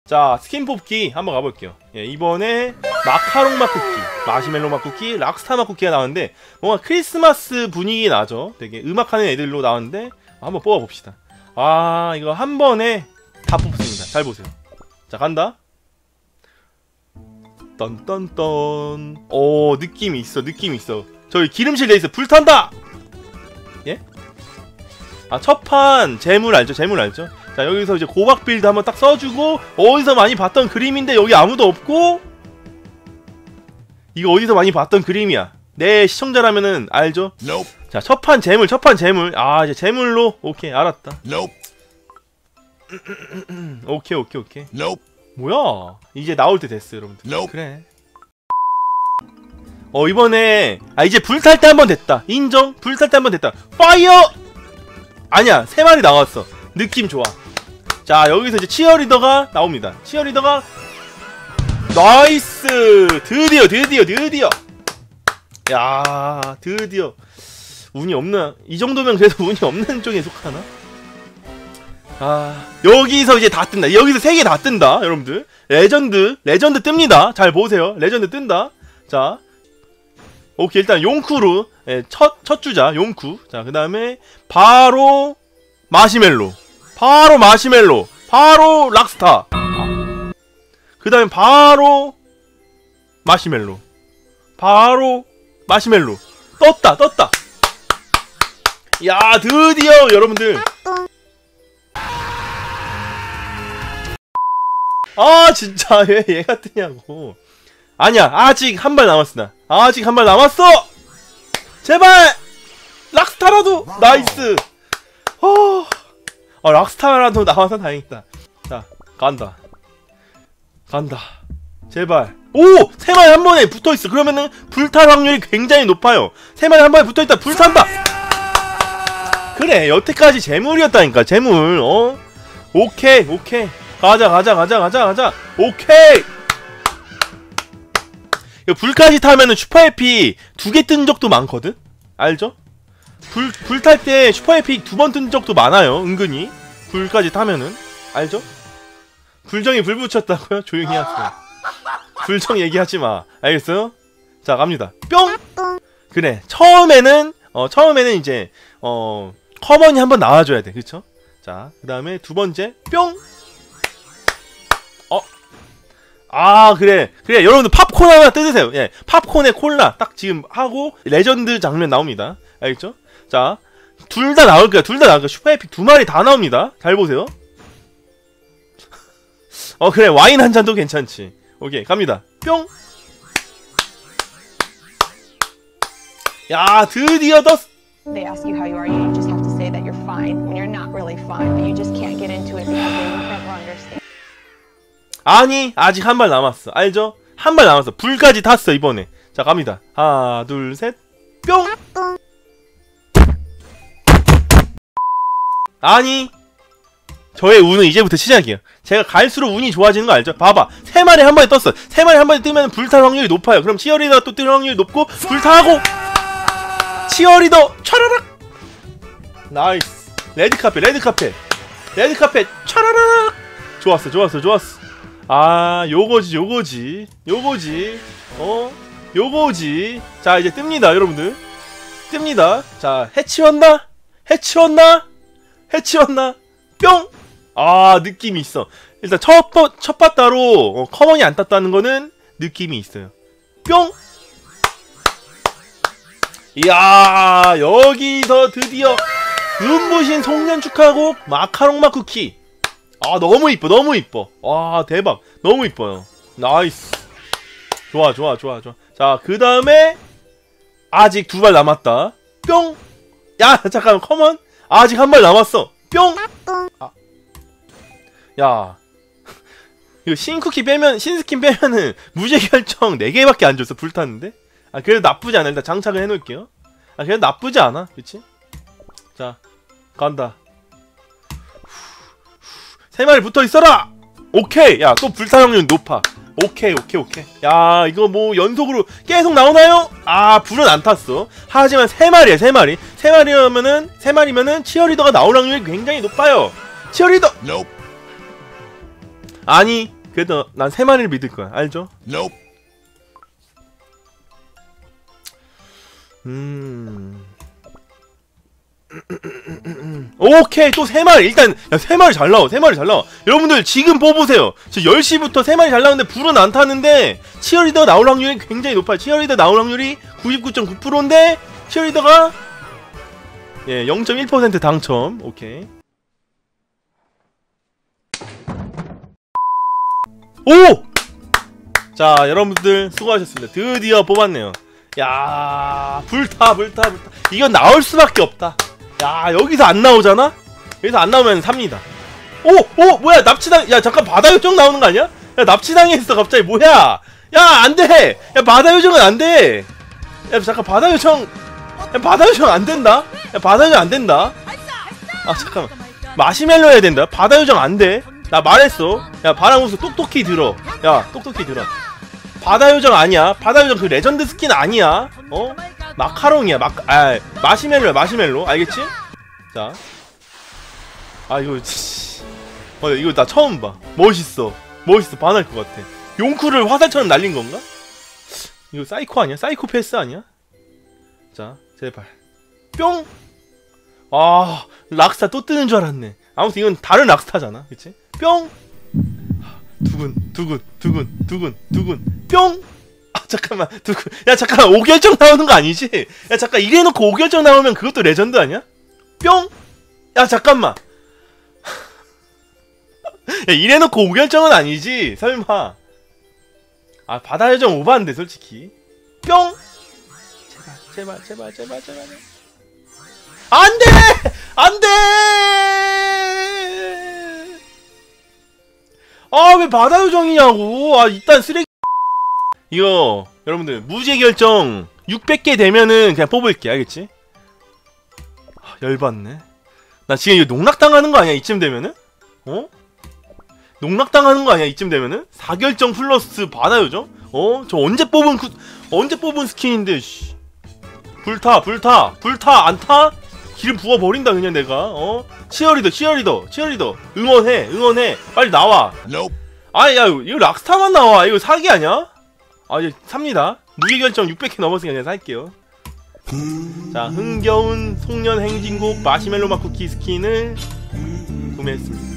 자, 스킨 뽑기 한번 가볼게요. 예, 이번에 마카롱 맛 쿠키, 마시멜로 맛 쿠키, 락스타 맛 쿠키가 나왔는데 뭔가 크리스마스 분위기 나죠. 되게 음악하는 애들로 나왔는데 한번 뽑아봅시다. 아, 이거 한 번에 다 뽑습니다. 잘 보세요. 자, 간다. 떤떤떤. 오, 느낌이 있어, 느낌이 있어. 저기 기름칠 돼 있어. 불탄다. 예? 아, 첫판 재물 알죠? 재물 알죠? 자, 여기서 이제 고박 빌드 한번 딱 써주고, 어디서 많이 봤던 그림인데 여기 아무도 없고, 이거 어디서 많이 봤던 그림이야. 내 시청자라면은 알죠? Nope. 자, 첫판 재물, 첫판 재물. 아, 이제 재물로. 오케이, 알았다. Nope. 오케이, 오케이, 오케이. Nope. 뭐야? 이제 나올 때 됐어, 여러분들. Nope. 그래. 이번에 이제 불탈 때 한번 됐다. 인정? 불탈 때 한번 됐다. 파이어! 아니야, 3마리 나왔어. 느낌 좋아. 자, 여기서 이제 치어리더가 나옵니다. 치어리더가 나이스! 드디어. 야, 드디어. 운이 없나? 이 정도면 그래도 운이 없는 쪽에 속하나? 아, 여기서 이제 다 뜬다. 여기서 3개 다 뜬다, 여러분들. 레전드 뜹니다. 잘 보세요. 레전드 뜬다. 자, 오케이, 일단 용쿠루. 예, 첫 주자 용쿠. 자, 그 다음에 바로 마시멜로. 바로 락스타. 그 다음에 바로 마시멜로. 떴다. 야, 드디어 여러분들. 아, 진짜 왜 얘가 뜨냐고. 아니야, 아직 한 발 남았어. 아직 한 발 남았어. 제발 락스타라도. 나이스. 락스타라도 나와서 다행이다. 자, 간다. 제발. 오! 3마리 한 번에 붙어있어. 그러면은 불탈 확률이 굉장히 높아요. 3마리 한 번에 붙어있다. 불탄다. 그래, 여태까지 재물이었다니까. 재물. 오케이. 가자. 오케이. 불까지 타면은 슈퍼에픽 2개 뜬 적도 많거든? 알죠? 불 탈 때 슈퍼에픽 2번 뜬 적도 많아요, 은근히. 불까지 타면은. 알죠? 불정이 불 붙였다고요? 조용히 하세요. 불정 얘기하지 마. 알겠어요? 자, 갑니다. 뿅! 그래, 처음에는 이제, 커먼이 한번 나와줘야 돼. 그쵸? 자, 그 다음에 두 번째, 뿅! 그래, 여러분들 팝콘 하나 뜯으세요. 예, 팝콘에 콜라 딱 지금 하고 레전드 장면 나옵니다. 알겠죠? 자, 둘 다 나올 거야. 슈퍼에픽 2마리 다 나옵니다. 잘 보세요. 그래, 와인 한 잔도 괜찮지. 오케이, 갑니다. 뿅! 야, 드디어 떴어. They ask you how you are, you just have to say that you're fine when you're not really fine, but you just can't get into it because they won't ever understand. 아니, 아직 한 발 남았어. 알죠? 한 발 남았어. 불까지 탔어, 이번에. 자, 갑니다. 하나, 둘, 셋, 뿅! 아니, 저의 운은 이제부터 시작이에요. 제가 갈수록 운이 좋아지는 거 알죠? 봐봐, 3마리 한 번에 떴어. 3마리 한 번에 뜨면 불탈 확률이 높아요. 그럼 치어리더가 또 뜰 확률이 높고, 불타고 치어리더 촤라락. 나이스. 레드카펫 촤라락. 좋았어. 아, 요거지. 자, 이제 뜹니다, 여러분들. 자, 해치웠나? 뿅! 아, 느낌이 있어. 일단 첫 바따로 커먼이 안 땄다는 거는 느낌이 있어요. 뿅! 이야, 여기서 드디어 눈부신 송년 축하곡 마카롱 맛 쿠키. 아, 너무 이뻐. 와, 대박. 너무 이뻐요. 나이스. 좋아. 자, 그 다음에 아직 2발 남았다. 뿅! 야, 잠깐만, 커먼. 아직 한 발 남았어. 뿅! 야, 이거 신스킨 빼면은 무죄결정 4개밖에 안 줬어. 불탔는데. 그래도 나쁘지 않아. 일단 장착을 해놓을게요. 그래도 나쁘지 않아. 그치? 자, 간다. 3마리 붙어있어라! 오케이! 야, 또 불탈 확률 높아. 오케이. 야, 이거 뭐 연속으로 계속 나오나요? 불은 안 탔어. 하지만 3마리야, 3마리. 3마리면은 치어리더가 나올 확률이 굉장히 높아요. 치어리더! Nope. 아니, 그래도 난 3마리를 믿을 거야. 알죠? Nope. 오케이, 또 3마리. 일단 야, 3마리 잘 나와. 3마리 잘 나와. 여러분들 지금 뽑으세요. 지금 10시부터 3마리 잘 나오는데 불은 안 타는데 치어리더 나올 확률이 굉장히 높아요. 치어리더 나올 확률이 99.9%인데 치어리더가 예, 0.1% 당첨. 오케이. 오! 자, 여러분들 수고하셨습니다. 드디어 뽑았네요. 야, 불타. 이건 나올 수밖에 없다. 야, 여기서 안 나오잖아? 여기서 안 나오면 삽니다. 오! 뭐야, 납치당, 야, 잠깐 바다 요정 나오는 거 아니야? 야, 납치당했어, 갑자기. 뭐야? 야, 안 돼! 야, 바다 요정은 안 돼! 야, 잠깐, 바다 요정 안 된다? 야, 바다 요정 안 된다? 아, 잠깐만. 마시멜로 해야 된다? 바다 요정 안 돼? 나 말했어. 야, 바람우스 똑똑히 들어. 야, 똑똑히 들어. 바다 요정 아니야. 바다 요정 그 레전드 스킨 아니야. 어? 마카롱이야. 마시멜로야. 마시멜로. 알겠지? 자. 아, 이거 이거 나 처음 봐. 멋있어. 반할 것 같아. 용쿠를 화살처럼 날린 건가? 이거 사이코 아니야? 사이코패스 아니야? 자, 제발. 뿅! 아, 락스타 또 뜨는 줄 알았네. 아무튼 이건 다른 락스타잖아. 그치? 뿅! 두근 뿅! 아, 잠깐만. 야, 잠깐 5결정 나오는 거 아니지? 야, 잠깐 이래놓고 5결정 나오면 그것도 레전드 아니야? 뿅! 야, 잠깐만. 야, 이래놓고 5결정은 아니지? 설마. 아, 바다 요정 오바인데 솔직히. 뿅! 제발. 안돼! 안돼! 아, 왜 바다 요정이냐고. 아, 일단 쓰레기. 이거 여러분들 무죄결정 600개 되면은 그냥 뽑을게. 알겠지? 아, 열받네. 나 지금 이거 농락당하는 거 아니야 이쯤 되면은? 어? 농락당하는 거 아니야 이쯤 되면은? 4결정 플러스 바다 요정? 어? 저 언제 뽑은 스킨인데 씨. 불타 안 타? 기름 부어버린다 그냥 내가. 어? 치어리더 응원해 빨리 나와. Nope. 아니, 야, 이거 락스타만 나와. 이거 사기 아니야? 아, 이제 삽니다. 무게결정 600개 넘었으니까 그냥 살게요. 자, 흥겨운 송년 행진곡 마시멜로 맛 쿠키 스킨을 구매했습니다.